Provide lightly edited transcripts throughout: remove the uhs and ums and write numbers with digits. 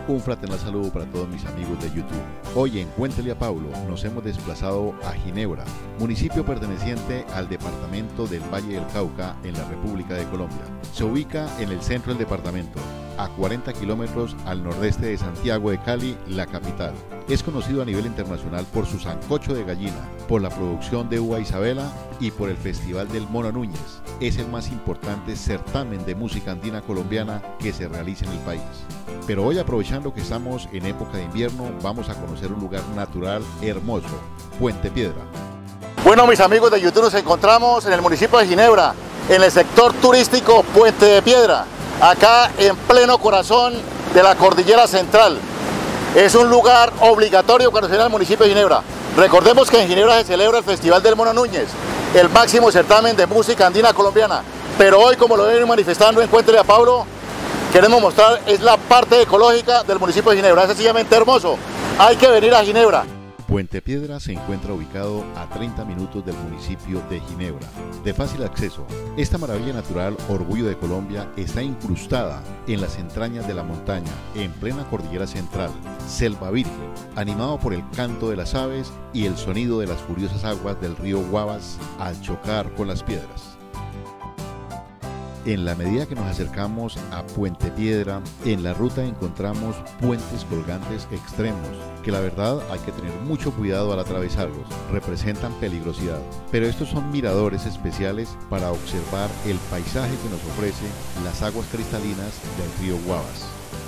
Un fraternal saludo para todos mis amigos de YouTube. Hoy en Cuéntele a Paulo nos hemos desplazado a Ginebra, municipio perteneciente al departamento del Valle del Cauca en la República de Colombia. Se ubica en el centro del departamento, a 40 kilómetros al nordeste de Santiago de Cali, la capital. Es conocido a nivel internacional por su sancocho de gallina, por la producción de uva Isabela y por el Festival del Mono Núñez. Es el más importante certamen de música andina colombiana que se realiza en el país. Pero hoy, aprovechando que estamos en época de invierno, vamos a conocer un lugar natural hermoso, Puente Piedra. Bueno, mis amigos de YouTube, nos encontramos en el municipio de Ginebra, en el sector turístico Puente de Piedra, acá en pleno corazón de la Cordillera Central. Es un lugar obligatorio cuando se viene al municipio de Ginebra. Recordemos que en Ginebra se celebra el Festival del Mono Núñez, el máximo certamen de música andina colombiana. Pero hoy, como lo ven manifestando en Cuéntele a Paulo, queremos mostrar es la parte ecológica del municipio de Ginebra. Es sencillamente hermoso. Hay que venir a Ginebra. Puente Piedra se encuentra ubicado a 30 minutos del municipio de Ginebra, de fácil acceso. Esta maravilla natural, orgullo de Colombia, está incrustada en las entrañas de la montaña, en plena cordillera central, selva virgen, animado por el canto de las aves y el sonido de las furiosas aguas del río Guavas al chocar con las piedras. En la medida que nos acercamos a Puente Piedra, en la ruta encontramos puentes colgantes extremos, que la verdad hay que tener mucho cuidado al atravesarlos, representan peligrosidad. Pero estos son miradores especiales para observar el paisaje que nos ofrece las aguas cristalinas del río Guavas.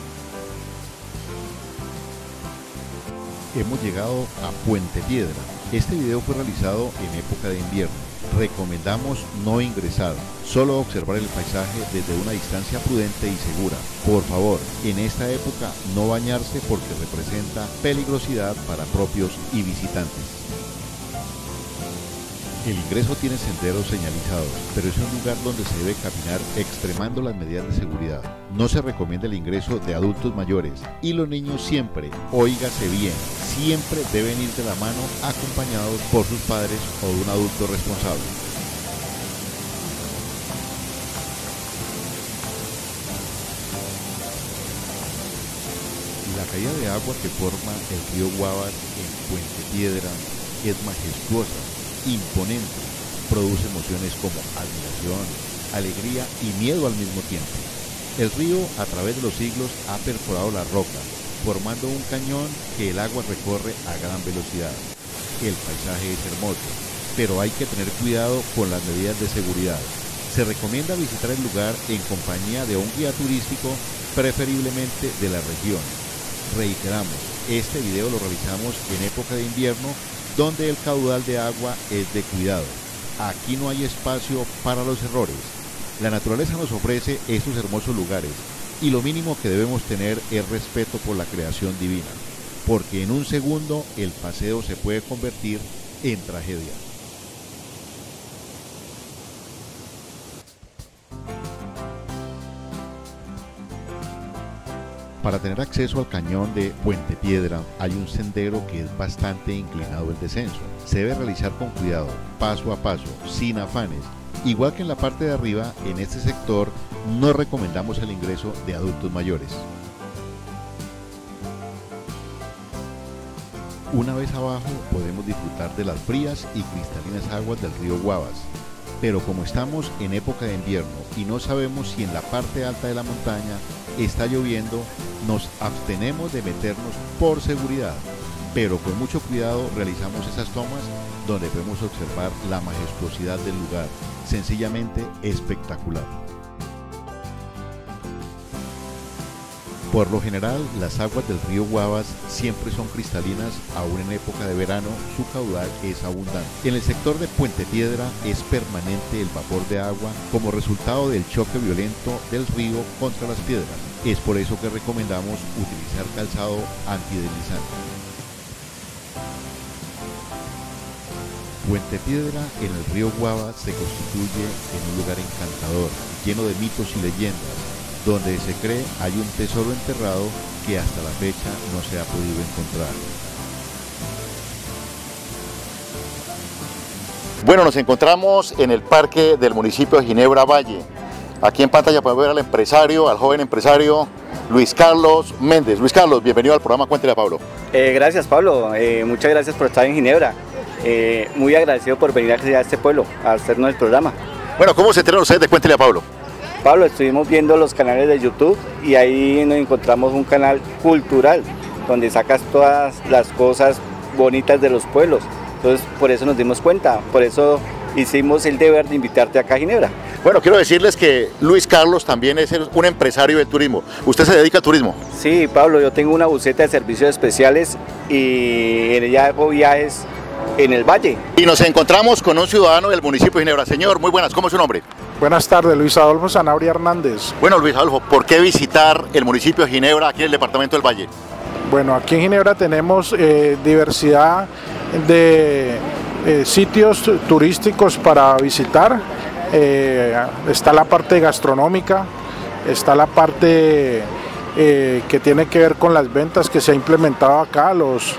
Hemos llegado a Puente Piedra. Este video fue realizado en época de invierno. Recomendamos no ingresar, solo observar el paisaje desde una distancia prudente y segura. Por favor, en esta época no bañarse porque representa peligrosidad para propios y visitantes. El ingreso tiene senderos señalizados, pero es un lugar donde se debe caminar extremando las medidas de seguridad. No se recomienda el ingreso de adultos mayores y los niños siempre, óigase bien, siempre deben ir de la mano acompañados por sus padres o de un adulto responsable. La caída de agua que forma el río Guavas en Puente Piedra es majestuosa, imponente, produce emociones como admiración, alegría y miedo al mismo tiempo. El río, a través de los siglos, ha perforado la roca, formando un cañón que el agua recorre a gran velocidad. El paisaje es hermoso, pero hay que tener cuidado con las medidas de seguridad. Se recomienda visitar el lugar en compañía de un guía turístico, preferiblemente de la región. Reiteramos, este video lo realizamos en época de invierno, donde el caudal de agua es de cuidado. Aquí no hay espacio para los errores. La naturaleza nos ofrece estos hermosos lugares y lo mínimo que debemos tener es respeto por la creación divina, porque en un segundo el paseo se puede convertir en tragedia. Para tener acceso al cañón de Puente Piedra hay un sendero que es bastante inclinado el descenso. Se debe realizar con cuidado, paso a paso, sin afanes. Igual que en la parte de arriba, en este sector no recomendamos el ingreso de adultos mayores. Una vez abajo podemos disfrutar de las frías y cristalinas aguas del río Guavas. Pero como estamos en época de invierno y no sabemos si en la parte alta de la montaña está lloviendo, nos abstenemos de meternos por seguridad, pero con mucho cuidado realizamos esas tomas donde podemos observar la majestuosidad del lugar, sencillamente espectacular. Por lo general, las aguas del río Guavas siempre son cristalinas, aún en época de verano su caudal es abundante. En el sector de Puente Piedra es permanente el vapor de agua como resultado del choque violento del río contra las piedras. Es por eso que recomendamos utilizar calzado antideslizante. Puente Piedra en el río Guavas se constituye en un lugar encantador, lleno de mitos y leyendas, donde se cree hay un tesoro enterrado que hasta la fecha no se ha podido encontrar. Bueno, nos encontramos en el parque del municipio de Ginebra Valle. Aquí en pantalla podemos ver al empresario, al joven empresario Luis Carlos Méndez. Luis Carlos, bienvenido al programa Cuéntele a Pablo. Gracias, Pablo, muchas gracias por estar en Ginebra, muy agradecido por venir a este pueblo a hacernos el programa. Bueno, ¿cómo se enteraron ustedes de Cuéntele a Pablo? Pablo, estuvimos viendo los canales de YouTube y ahí nos encontramos un canal cultural donde sacas todas las cosas bonitas de los pueblos. Entonces, por eso nos dimos cuenta, por eso hicimos el deber de invitarte acá a Ginebra. Bueno, quiero decirles que Luis Carlos también es un empresario del turismo. ¿Usted se dedica al turismo? Sí, Pablo, yo tengo una buseta de servicios especiales y en ella hago viajes en el valle. Y nos encontramos con un ciudadano del municipio de Ginebra. Señor, muy buenas, ¿cómo es su nombre? Buenas tardes, Luis Adolfo Sanabria Hernández. Bueno, Luis Adolfo, ¿por qué visitar el municipio de Ginebra aquí en el departamento del Valle? Bueno, aquí en Ginebra tenemos diversidad de sitios turísticos para visitar. Está la parte gastronómica, está la parte que tiene que ver con las ventas que se ha implementado acá, los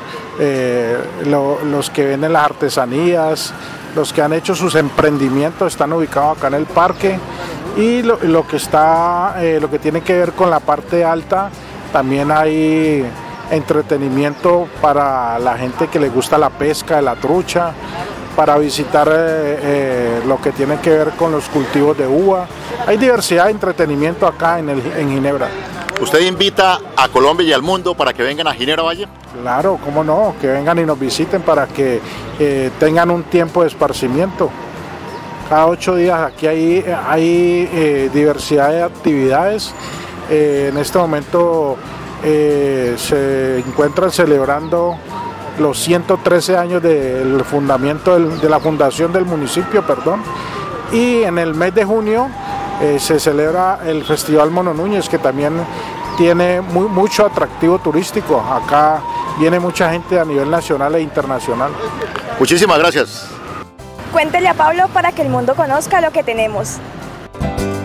que venden las artesanías, los que han hecho sus emprendimientos están ubicados acá en el parque, y lo que tiene que ver con la parte alta, también hay entretenimiento para la gente que le gusta la pesca, la trucha, para visitar lo que tiene que ver con los cultivos de uva. Hay diversidad de entretenimiento acá en Ginebra. ¿Usted invita a Colombia y al mundo para que vengan a Ginebra Valle? Claro, cómo no, que vengan y nos visiten para que tengan un tiempo de esparcimiento. Cada 8 días aquí hay diversidad de actividades. En este momento se encuentran celebrando los 113 años del fundamento de la fundación del municipio, y en el mes de junio se celebra el Festival Mono Núñez, que también tiene mucho atractivo turístico. Acá viene mucha gente a nivel nacional e internacional. Muchísimas gracias. Cuéntele a Pablo para que el mundo conozca lo que tenemos.